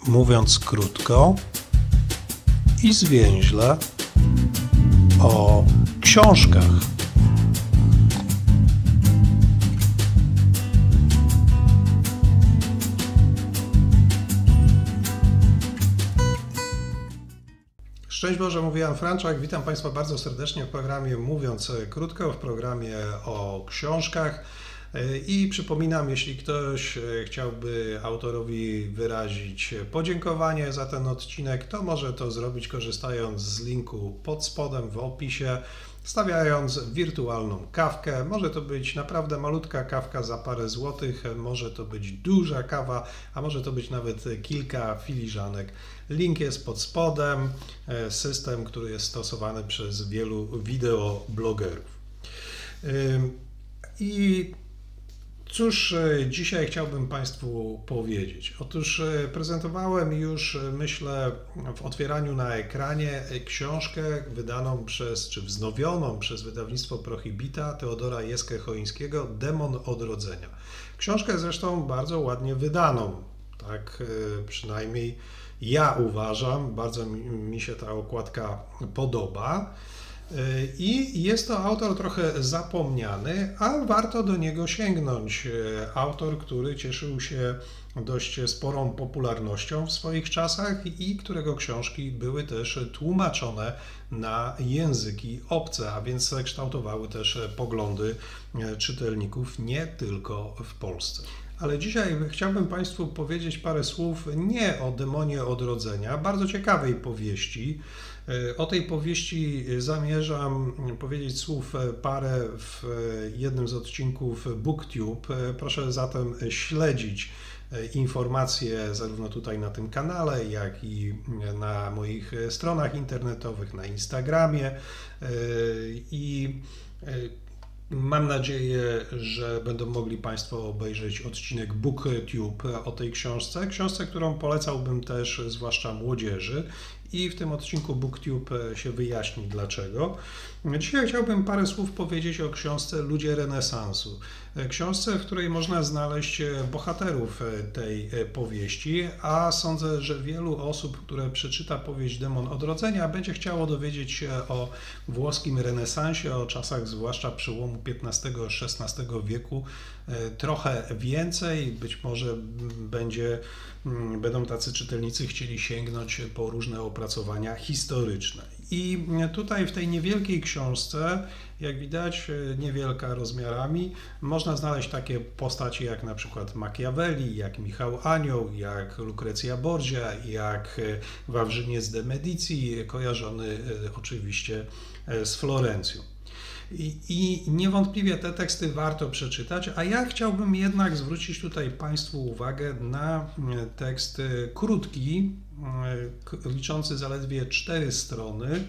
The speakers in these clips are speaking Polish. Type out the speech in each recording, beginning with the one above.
mówiąc krótko i zwięźle, o książkach. Szczęść Boże, mówi Jan Franczak. Witam Państwa bardzo serdecznie w programie Mówiąc Krótko, w programie o książkach. I przypominam, jeśli ktoś chciałby autorowi wyrazić podziękowanie za ten odcinek, to może to zrobić korzystając z linku pod spodem w opisie, stawiając wirtualną kawkę. Może to być naprawdę malutka kawka za parę złotych, może to być duża kawa, a może to być nawet kilka filiżanek. Link jest pod spodem, system, który jest stosowany przez wielu wideoblogerów. I cóż dzisiaj chciałbym Państwu powiedzieć? Otóż prezentowałem już, myślę, w otwieraniu na ekranie książkę wydaną czy wznowioną przez wydawnictwo Prohibita Teodora Jeske-Choińskiego Demon Odrodzenia. Książkę zresztą bardzo ładnie wydaną, tak przynajmniej ja uważam, bardzo mi się ta okładka podoba. I jest to autor trochę zapomniany, a warto do niego sięgnąć. Autor, który cieszył się dość sporą popularnością w swoich czasach i którego książki były też tłumaczone na języki obce, a więc kształtowały też poglądy czytelników nie tylko w Polsce. Ale dzisiaj chciałbym Państwu powiedzieć parę słów nie o Demonie Odrodzenia, bardzo ciekawej powieści. O tej powieści zamierzam powiedzieć słów parę w jednym z odcinków BookTube. Proszę zatem śledzić informacje zarówno tutaj na tym kanale, jak i na moich stronach internetowych, na Instagramie i mam nadzieję, że będą mogli Państwo obejrzeć odcinek BookTube o tej książce, którą polecałbym też zwłaszcza młodzieży i w tym odcinku BookTube się wyjaśni dlaczego. Dzisiaj chciałbym parę słów powiedzieć o książce Ludzie Renesansu. Książce, w której można znaleźć bohaterów tej powieści, a sądzę, że wielu osób, które przeczyta powieść Demon Odrodzenia, będzie chciało dowiedzieć się o włoskim renesansie, o czasach zwłaszcza przełomu XV-XVI wieku trochę więcej. Być może będą tacy czytelnicy chcieli sięgnąć po różne opracowania historyczne. I tutaj w tej niewielkiej książce, jak widać, niewielka rozmiarami, można znaleźć takie postaci jak na przykład Machiavelli, jak Michał Anioł, jak Lucrezia Borgia, jak Wawrzyniec de Medici, kojarzony oczywiście z Florencją. I niewątpliwie te teksty warto przeczytać, a ja chciałbym jednak zwrócić tutaj Państwu uwagę na tekst krótki, liczący zaledwie 4 strony,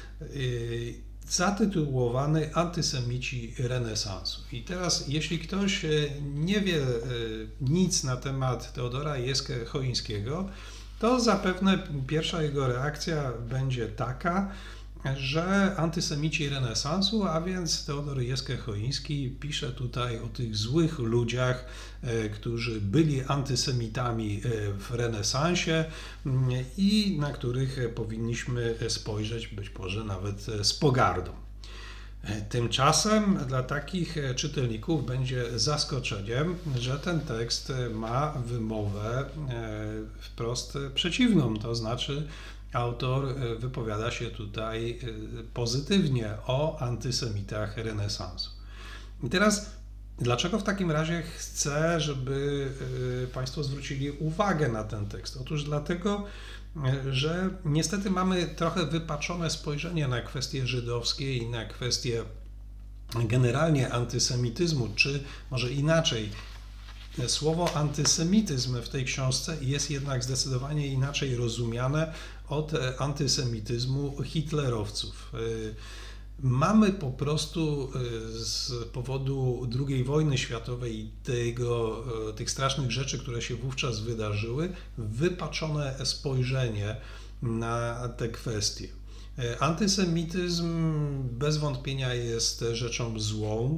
zatytułowany Antysemici renesansu. I teraz, jeśli ktoś nie wie nic na temat Teodora Jeske-Choińskiego, to zapewne pierwsza jego reakcja będzie taka, że antysemici renesansu, a więc Teodor Jeske-Choiński pisze tutaj o tych złych ludziach, którzy byli antysemitami w renesansie i na których powinniśmy spojrzeć być może nawet z pogardą. Tymczasem dla takich czytelników będzie zaskoczeniem, że ten tekst ma wymowę wprost przeciwną, to znaczy autor wypowiada się tutaj pozytywnie o antysemitach renesansu. I teraz, dlaczego w takim razie chcę, żeby Państwo zwrócili uwagę na ten tekst? Otóż dlatego, że niestety mamy trochę wypaczone spojrzenie na kwestie żydowskie i na kwestie generalnie antysemityzmu, czy może inaczej. Słowo antysemityzm w tej książce jest jednak zdecydowanie inaczej rozumiane od antysemityzmu hitlerowców. Mamy po prostu z powodu II wojny światowej i tych strasznych rzeczy, które się wówczas wydarzyły, wypaczone spojrzenie na te kwestie. Antysemityzm bez wątpienia jest rzeczą złą.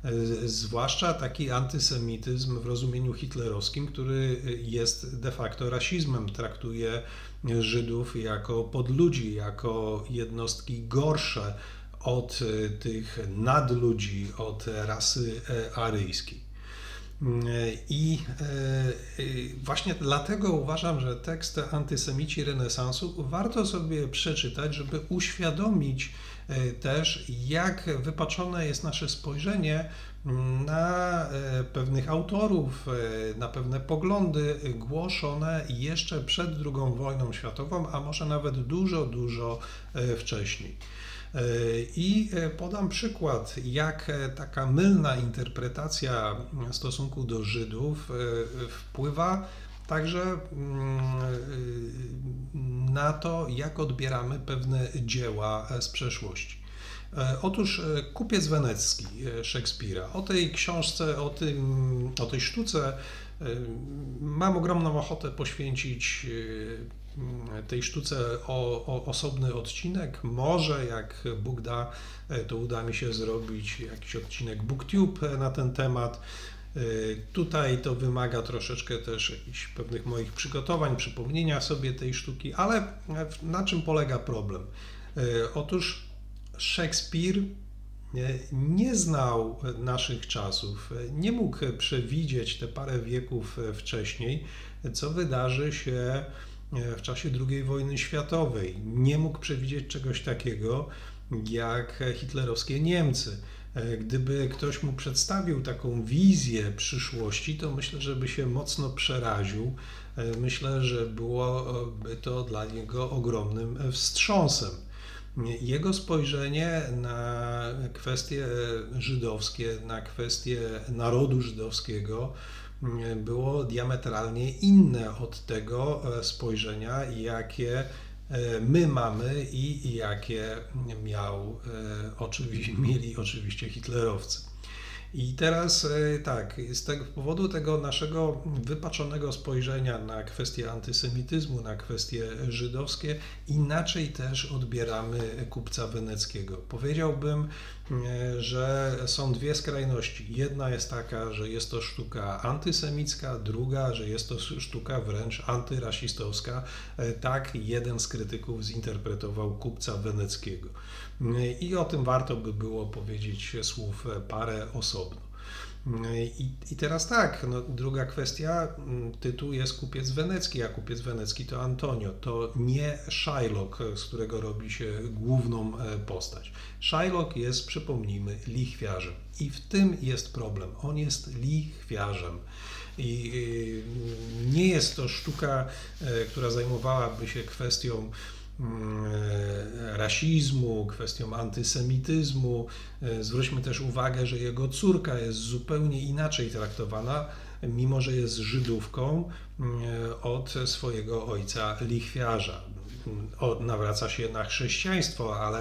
zwłaszcza taki antysemityzm w rozumieniu hitlerowskim, który jest de facto rasizmem, traktuje Żydów jako podludzi, jako jednostki gorsze od tych nadludzi, od rasy aryjskiej. I właśnie dlatego uważam, że tekst Antysemici renesansu warto sobie przeczytać, żeby uświadomić też, jak wypaczone jest nasze spojrzenie na pewnych autorów, na pewne poglądy głoszone jeszcze przed II wojną światową, a może nawet dużo wcześniej. I podam przykład, jak taka mylna interpretacja w stosunku do Żydów wpływa także na to, jak odbieramy pewne dzieła z przeszłości. Otóż Kupiec Wenecki Szekspira. O tej książce, o tej sztuce mam ogromną ochotę poświęcić tej sztuce osobny odcinek. Może jak Bóg da, to uda mi się zrobić jakiś odcinek BookTube na ten temat. Tutaj to wymaga troszeczkę też jakichś pewnych moich przygotowań, przypomnienia sobie tej sztuki, ale na czym polega problem? Otóż Szekspir nie znał naszych czasów, nie mógł przewidzieć te parę wieków wcześniej, co wydarzy się w czasie II wojny światowej. Nie mógł przewidzieć czegoś takiego jak hitlerowskie Niemcy. Gdyby ktoś mu przedstawił taką wizję przyszłości, to myślę, że by się mocno przeraził. Myślę, że byłoby to dla niego ogromnym wstrząsem. Jego spojrzenie na kwestie żydowskie, na kwestie narodu żydowskiego było diametralnie inne od tego spojrzenia, jakie my mamy i jakie mieli oczywiście hitlerowcy. I teraz tak, z tego powodu tego naszego wypaczonego spojrzenia na kwestie antysemityzmu, na kwestie żydowskie, inaczej też odbieramy Kupca Weneckiego. Powiedziałbym, że są dwie skrajności. Jedna jest taka, że jest to sztuka antysemicka, druga, że jest to sztuka wręcz antyrasistowska. Tak jeden z krytyków zinterpretował Kupca Weneckiego. I o tym warto by było powiedzieć słów parę osobno. I teraz tak, no, druga kwestia, tytuł jest Kupiec Wenecki, a Kupiec Wenecki to Antonio, to nie Shylock, z którego robi się główną postać. Shylock jest, przypomnijmy, lichwiarzem i w tym jest problem, on jest lichwiarzem. I nie jest to sztuka, która zajmowałaby się kwestią rasizmu, kwestią antysemityzmu. Zwróćmy też uwagę, że jego córka jest zupełnie inaczej traktowana, mimo że jest Żydówką, od swojego ojca lichwiarza. Nawraca się na chrześcijaństwo, ale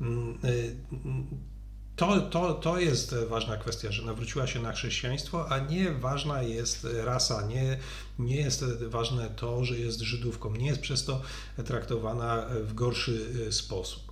to jest ważna kwestia, że nawróciła się na chrześcijaństwo, a nie ważna jest rasa, nie jest ważne to, że jest Żydówką, nie jest przez to traktowana w gorszy sposób.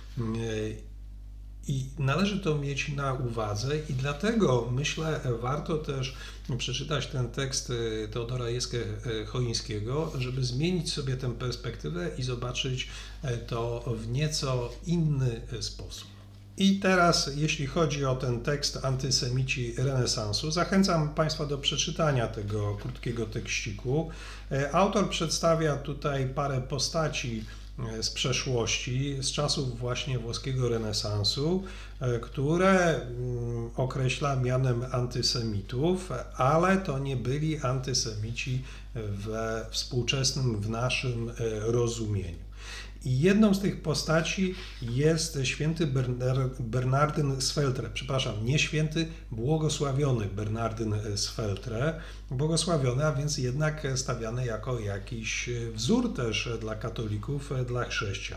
I należy to mieć na uwadze i dlatego myślę, warto też przeczytać ten tekst Teodora Jeske-Choińskiego, żeby zmienić sobie tę perspektywę i zobaczyć to w nieco inny sposób. I teraz, jeśli chodzi o ten tekst Antysemici renesansu, zachęcam Państwa do przeczytania tego krótkiego tekściku. Autor przedstawia tutaj parę postaci z przeszłości, z czasów właśnie włoskiego renesansu, które określa mianem antysemitów, ale to nie byli antysemici we współczesnym, w naszym rozumieniu. I jedną z tych postaci jest święty Bernardyn z Feltre, przepraszam, nie święty, błogosławiony Bernardyn z Feltre, błogosławiony, a więc jednak stawiany jako jakiś wzór też dla katolików, dla chrześcijan.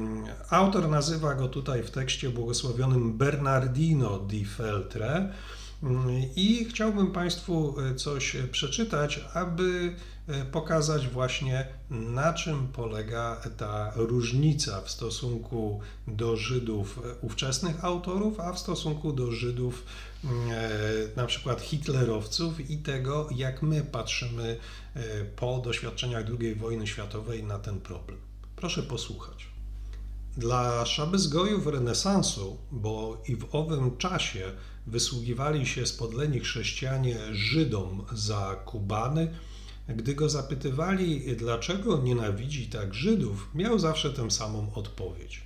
Autor nazywa go tutaj w tekście błogosławionym Bernardino di Feltre I chciałbym Państwu coś przeczytać, aby pokazać właśnie, na czym polega ta różnica w stosunku do Żydów ówczesnych autorów, a w stosunku do Żydów na przykład hitlerowców i tego, jak my patrzymy po doświadczeniach II wojny światowej na ten problem. Proszę posłuchać. Dla szabezgojów renesansu, bo i w owym czasie wysługiwali się spodleni chrześcijanie Żydom za Kubany, gdy go zapytywali, dlaczego nienawidzi tak Żydów, miał zawsze tę samą odpowiedź.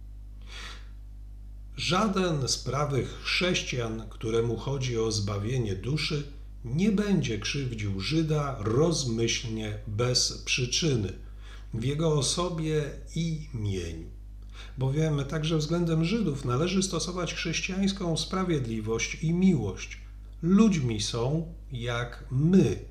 Żaden z prawych chrześcijan, któremu chodzi o zbawienie duszy, nie będzie krzywdził Żyda rozmyślnie, bez przyczyny, w jego osobie i mieniu. Bowiem także względem Żydów należy stosować chrześcijańską sprawiedliwość i miłość. Ludźmi są jak my.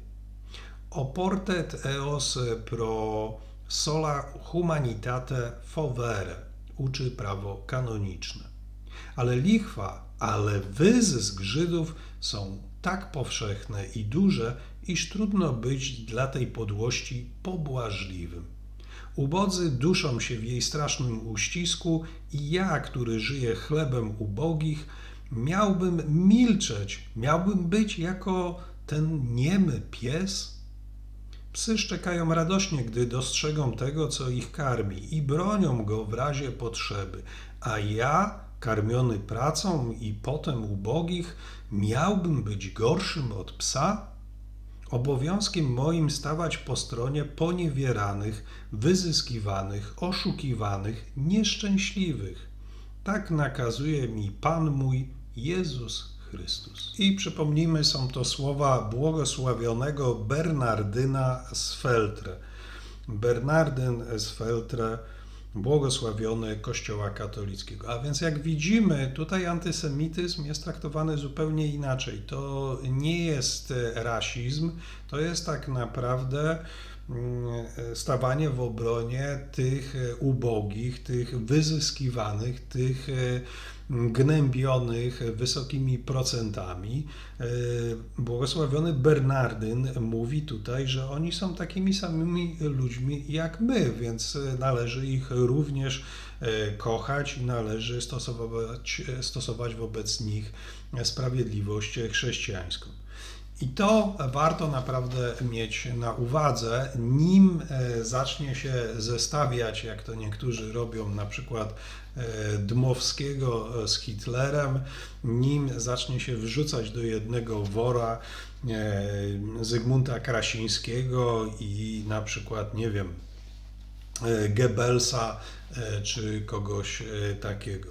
Oportet eos pro sola humanitate fovere, uczy prawo kanoniczne. Ale lichwa, ale wyzysk Żydów są tak powszechne i duże, iż trudno być dla tej podłości pobłażliwym. Ubodzy duszą się w jej strasznym uścisku i ja, który żyję chlebem ubogich, miałbym milczeć, miałbym być jako ten niemy pies? Psy szczekają radośnie, gdy dostrzegą tego, co ich karmi i bronią go w razie potrzeby, a ja, karmiony pracą i potem ubogich, miałbym być gorszym od psa? Obowiązkiem moim stawać po stronie poniewieranych, wyzyskiwanych, oszukiwanych, nieszczęśliwych. Tak nakazuje mi Pan mój Jezus Chrystus. I przypomnijmy, są to słowa błogosławionego Bernardyna z Feltre. Bernardyn z Feltre, błogosławiony Kościoła katolickiego. A więc jak widzimy, tutaj antysemityzm jest traktowany zupełnie inaczej. To nie jest rasizm, to jest tak naprawdę stawanie w obronie tych ubogich, tych wyzyskiwanych, tych gnębionych wysokimi procentami. Błogosławiony Bernardyn mówi tutaj, że oni są takimi samymi ludźmi jak my, więc należy ich również kochać i należy stosować wobec nich sprawiedliwość chrześcijańską. I to warto naprawdę mieć na uwadze, nim zacznie się zestawiać, jak to niektórzy robią, na przykład Dmowskiego z Hitlerem, nim zacznie się wrzucać do jednego wora Zygmunta Krasińskiego i na przykład, nie wiem, Goebbelsa czy kogoś takiego.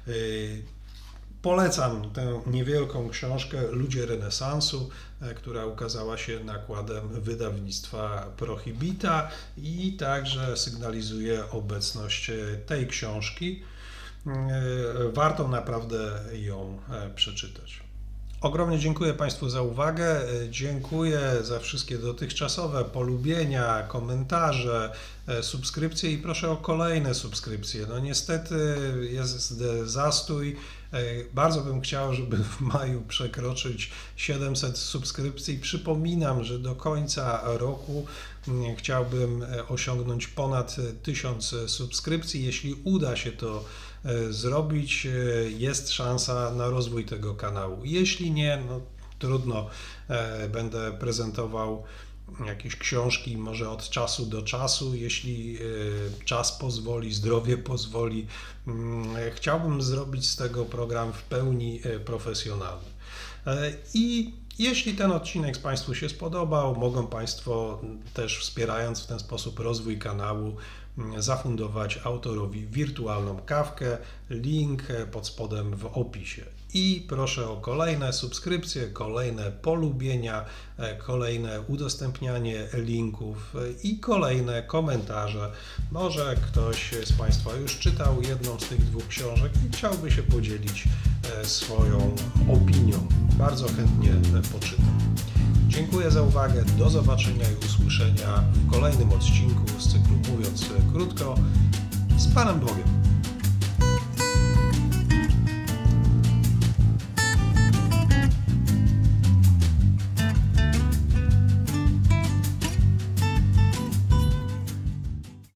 Polecam tę niewielką książkę Ludzie renesansu, która ukazała się nakładem wydawnictwa Prohibita i także sygnalizuje obecność tej książki. Warto naprawdę ją przeczytać. Ogromnie dziękuję Państwu za uwagę, dziękuję za wszystkie dotychczasowe polubienia, komentarze, subskrypcje i proszę o kolejne subskrypcje. No niestety jest zastój. Bardzo bym chciał, żeby w maju przekroczyć 700 subskrypcji. Przypominam, że do końca roku chciałbym osiągnąć ponad 1000 subskrypcji. Jeśli uda się to zrobić, jest szansa na rozwój tego kanału. Jeśli nie, no trudno, będę prezentował jakieś książki może od czasu do czasu, jeśli czas pozwoli, zdrowie pozwoli. Chciałbym zrobić z tego program w pełni profesjonalny. I jeśli ten odcinek Państwu się spodobał, mogą Państwo też, wspierając w ten sposób rozwój kanału, zafundować autorowi wirtualną kawkę. Link pod spodem w opisie. I proszę o kolejne subskrypcje, kolejne polubienia, kolejne udostępnianie linków i kolejne komentarze. Może ktoś z Państwa już czytał jedną z tych dwóch książek i chciałby się podzielić swoją opinią. Bardzo chętnie poczytam. Dziękuję za uwagę, do zobaczenia i usłyszenia w kolejnym odcinku z cyklu Mówiąc Krótko. Z Panem Bogiem.